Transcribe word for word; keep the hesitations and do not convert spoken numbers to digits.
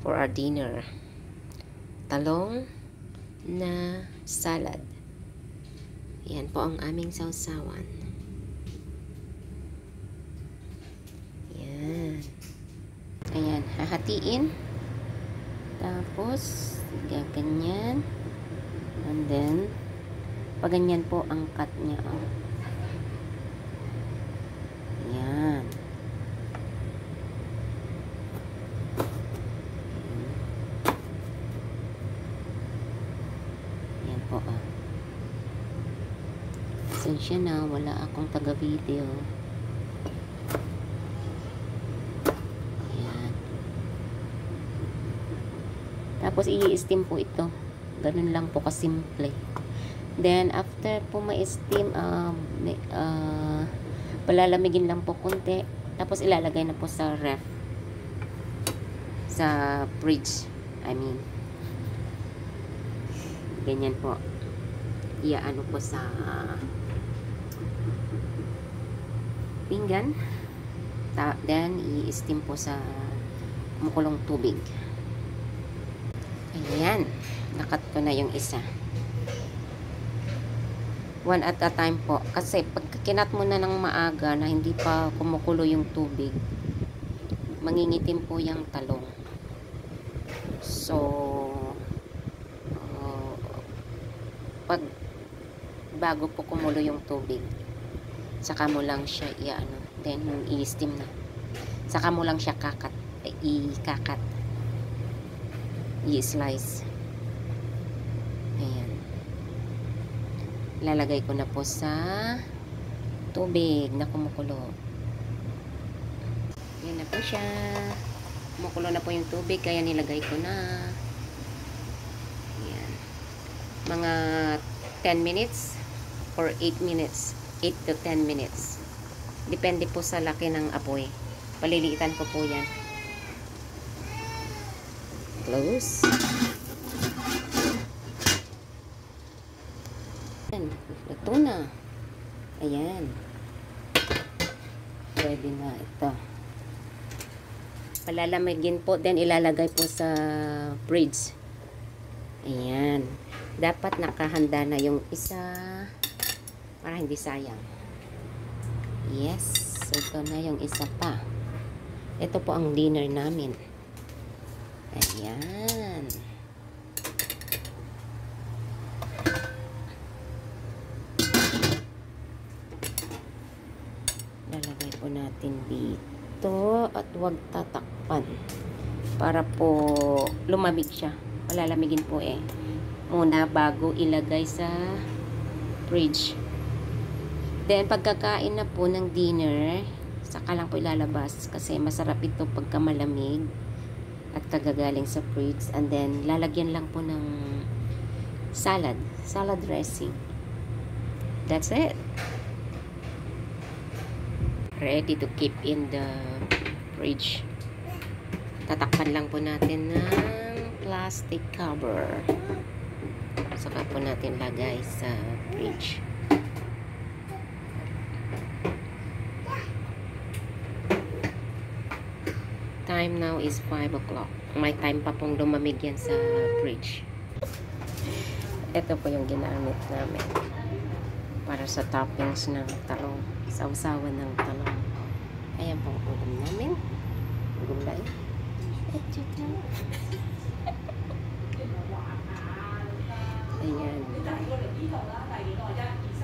for our dinner. Talong na salad. Yan po ang aming sausawan. Yan. Ayan, hahatiin. Tapos, gaganyan. And then, paganyan po ang cut niya. Oh. Yan. Yan po ah. Pasensya na, wala akong taga-video. Yan. Tapos i-steam po ito. Ganun lang po kasimple. Then after po ma-steam, uh, uh, palalamigin lang po konti. Tapos ilalagay na po sa ref. Sa fridge. I mean. Ganyan po. Iaano po sa pinggan. Then, i-steam po sa kumukulong tubig. Ayan. Nakat ko na yung isa. One at a time po. Kasi pag kinat mo na ng maaga na hindi pa kumukulo yung tubig, mangingitim po yung talong. So, uh, pag bago po kumulo yung tubig, saka mo lang siya i-ano, then i-steam na. Saka mo lang siya kakat, i-kakat, i-slice. Ayan. Lalagay ko na po sa tubig na kumukulo. Yan na po siya. Kumukulo na po yung tubig, kaya nilagay ko na. Ayan. Mga ten minutes or eight minutes. eight to ten minutes. Depende po sa laki ng apoy. Paliliitan ko po yan. Close. Ayan. Ito na. Ayan. Pwede na ito. Palalamigin po. Then ilalagay po sa fridge. Ayan. Dapat nakahanda na yung isa para hindi sayang. Yes. So, ito na yung isa pa. Ito po ang dinner namin. Ayan. Lalagay po natin dito at huwag tatakpan para po lumamig siya. Palalamigin po eh. Muna bago ilagay sa fridge. Then, pagkakain na po ng dinner, saka lang po ilalabas kasi masarap ito pagka malamig at kagagaling sa fridge. And then, lalagyan lang po ng salad. Salad dressing. That's it. Ready to keep in the fridge. Tatakpan lang po natin ng plastic cover. Saka po natin lagay sa fridge. Time now is five o'clock. May time pa pong lumamig yan sa fridge. Ito po yung ginamit namin para sa toppings ng talong. Sausawan ng talong. Ayan pong ulam namin. Gulay. At saka ayan.